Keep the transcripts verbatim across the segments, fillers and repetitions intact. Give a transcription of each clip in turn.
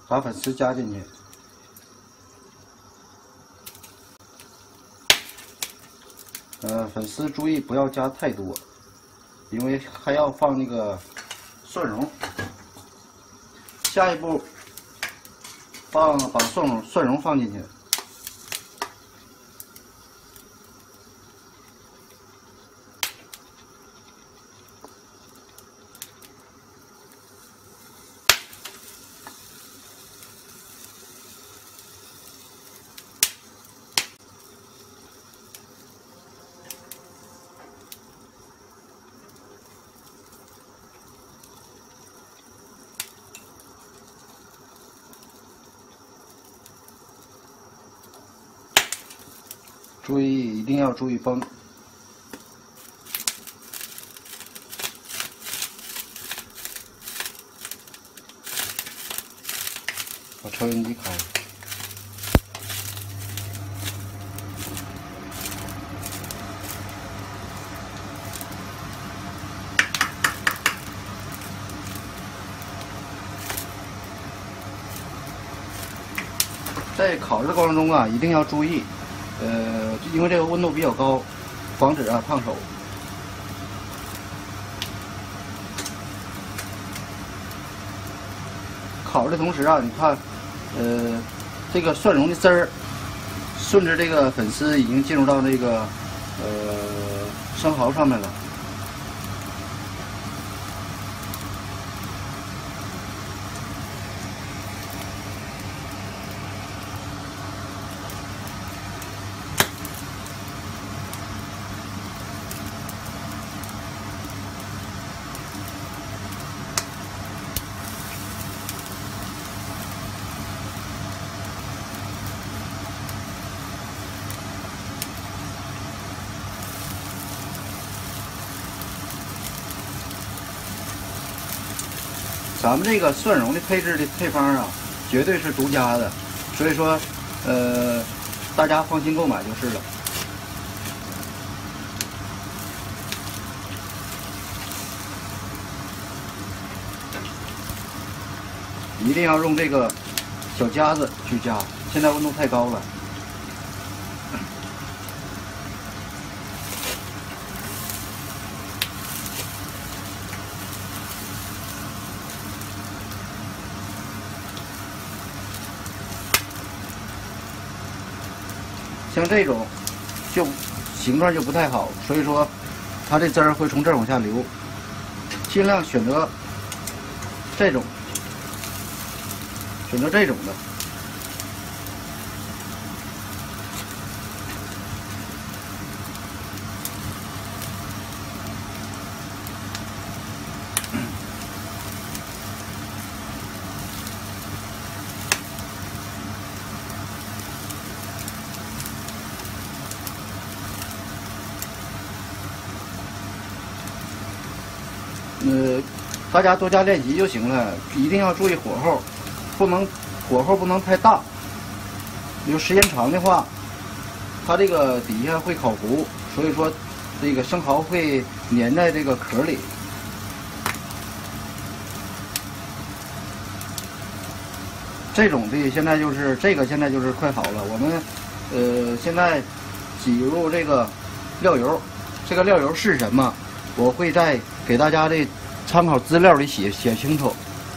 把粉丝加进去。呃，粉丝注意不要加太多，因为还要放那个蒜蓉。下一步，放把蒜蓉蒜蓉放进去。 注意，一定要注意崩。把抽烟机开。在烤制的过程中啊，一定要注意。 呃，因为这个温度比较高，防止啊烫手。烤的同时啊，你看，呃，这个蒜蓉的汁儿顺着这个粉丝已经进入到那个呃生蚝上面了。 咱们这个蒜蓉的配置的配方啊，绝对是独家的，所以说，呃，大家放心购买就是了。一定要用这个小夹子去夹，现在温度太高了。 像这种就形状就不太好，所以说它这汁儿会从这儿往下流。尽量选择这种，选择这种的。呃，大家多加练习就行了，一定要注意火候，不能火候不能太大。有时间长的话，它这个底下会烤糊，所以说这个生蚝会粘在这个壳里。这种的现在就是这个现在就是快好了。我们呃现在挤入这个料油，这个料油是什么？ 我会在给大家的参考资料里写写清楚。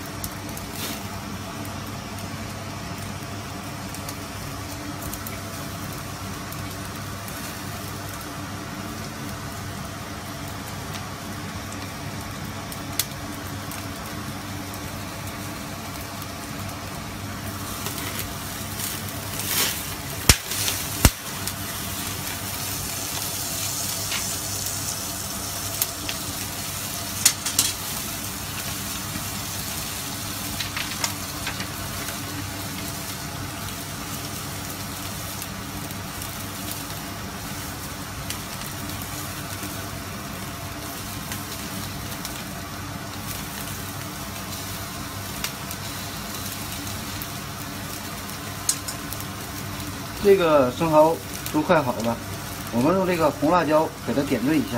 这个生蚝都快好了，我们用这个红辣椒给它点缀一下。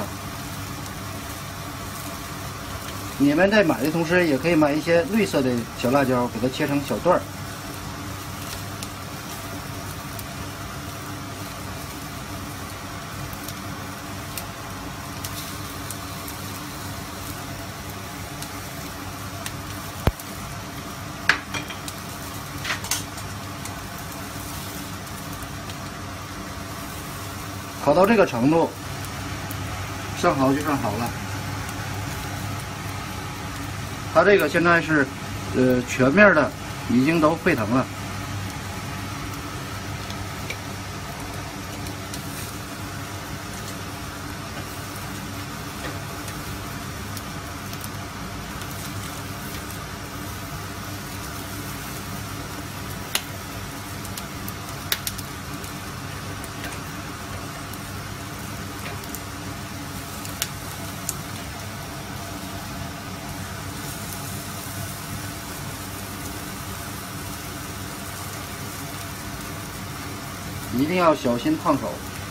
你们在买的同时，也可以买一些绿色的小辣椒，给它切成小段儿， 烤到这个程度，上好就算好了。它这个现在是，呃，全面的已经都沸腾了。一定要小心烫手。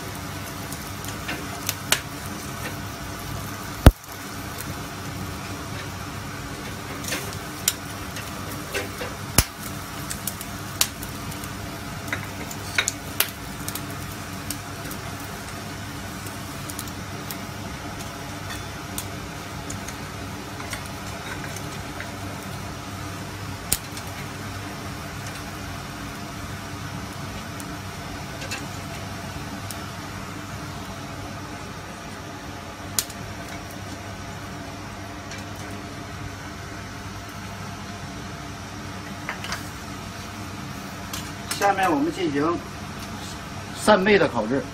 下面我们进行扇贝的烤制。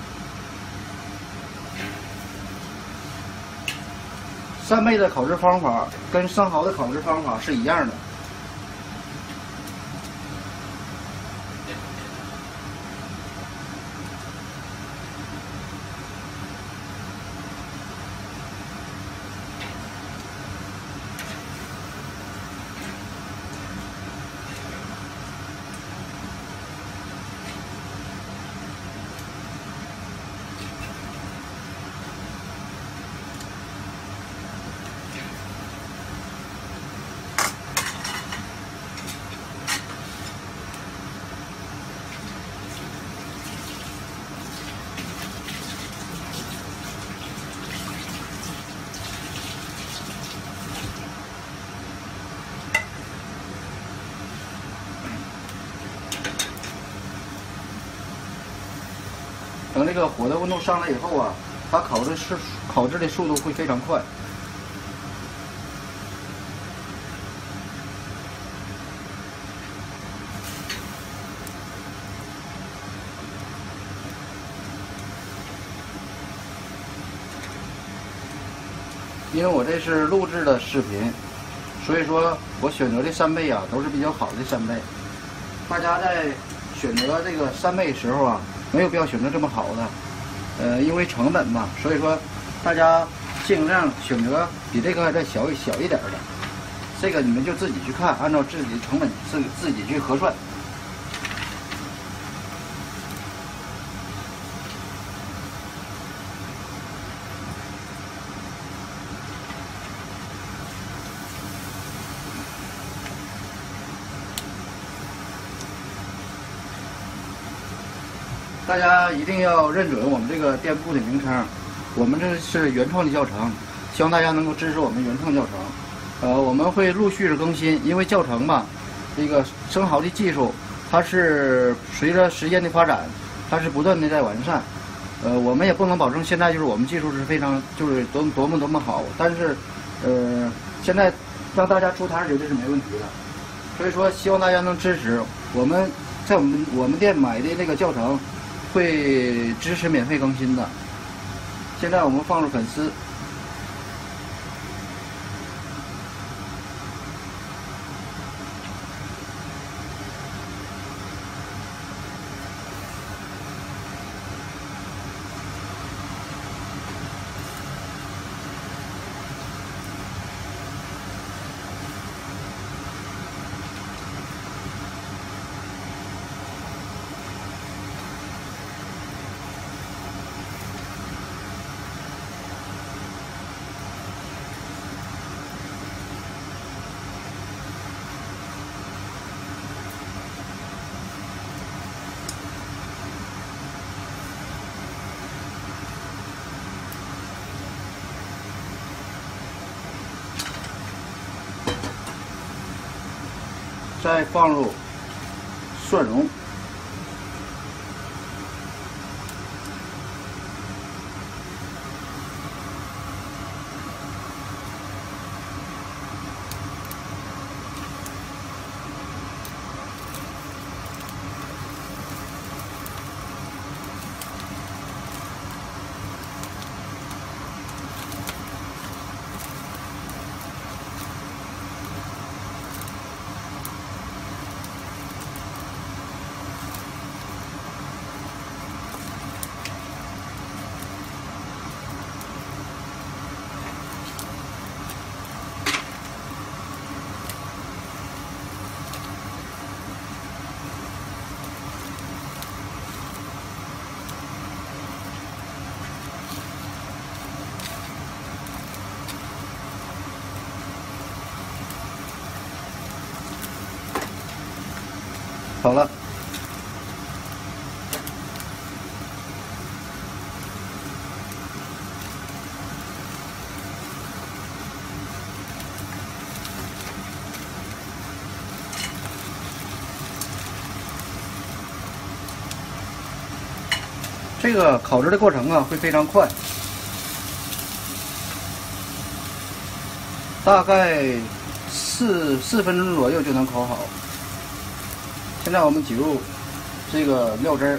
扇贝的烤制方法跟生蚝的烤制方法是一样的。等这个火的温度上来以后啊，它烤制是烤制的速度会非常快。因为我这是录制的视频，所以说我选择的扇贝啊都是比较好的扇贝。大家在选择这个扇贝时候啊，没有必要选择这么好的，呃，因为成本嘛，所以说大家尽量选择比这个再小小一点的。这个你们就自己去看，按照自己的成本自自己去核算。大家一定要认准我们这个店铺的名称，我们这是原创的教程，希望大家能够支持我们原创教程。呃，我们会陆续的更新，因为教程吧，这个生蚝的技术，它是随着时间的发展，它是不断的在完善。呃，我们也不能保证现在就是我们技术是非常就是多多么多么好，但是，呃，现在让大家出摊绝对是没问题的。所以说，希望大家能支持我们在我们我们店买的那个教程。会支持免费更新的。现在我们放入粉丝，再放入蒜蓉。 好了。这个烤制的过程啊会非常快，大概四四分钟左右就能烤好。现在我们挤入这个料汁儿，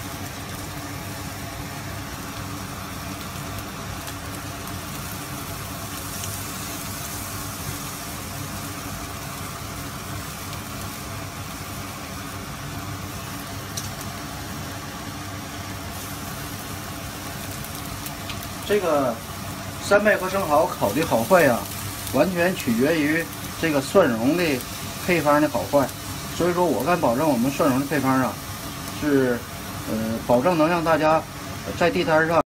这个扇贝和生蚝烤的好坏呀，完全取决于这个蒜蓉的配方的好坏。所以说，我敢保证我们蒜蓉的配方啊，是呃保证能让大家在地摊上。